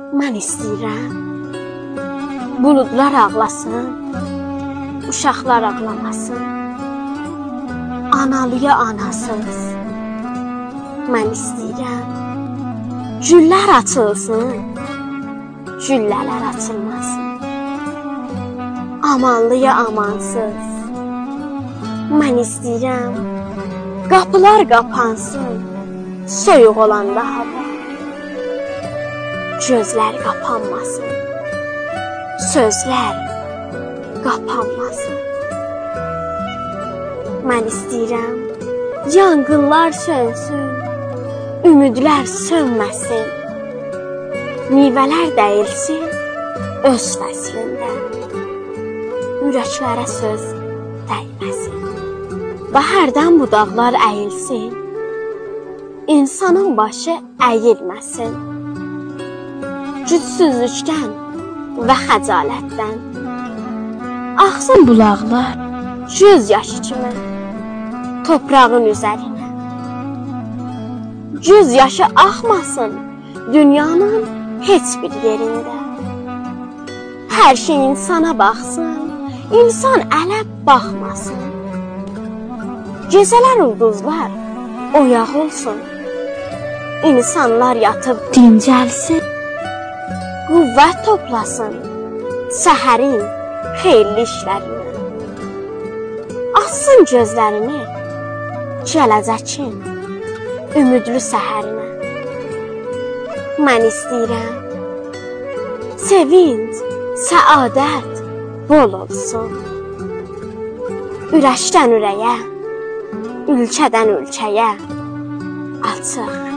Mən istəyirəm buludlar ağlasın, uşaqlar ağlamasın. Analıya anasız. Mən istəyirəm güllər açılsın, güllələr açılmasın. Amanlıya amansız. Mən istəyirəm qapılar qapansın, soyuq olanda hava. Gözlər qapanmasın, sözlər qapanmasın. Mən istəyirəm yanğınlar sönsün, ümidlər sönməsin. Meyvələr dəyilsin öz fəslində, ürəklərə söz dəyməsin. Bahərdən budaqlar əyilsin, insanın başı əyilməsin. Gücsüzlükdən və xəcalətdən axsın bulaqlar göz yaşı kimi toprağın üzərinə. Göz yaşı axmasın dünyanın heç bir yerində. Hər şey insana baxsın, insan ələ baxmasın. Gecələr ulduzlar oyaq olsun, insanlar yatıb dincəlsin. Qüvvət toplasın səhərin xeyirli işlərinə. Açsın gözlərini gələcəkin ümidli səhərinə. Mən istəyirəm sevinç, səadət bol olsun. Ürəkdən ürəyə, ölkədən ölkəyə açıq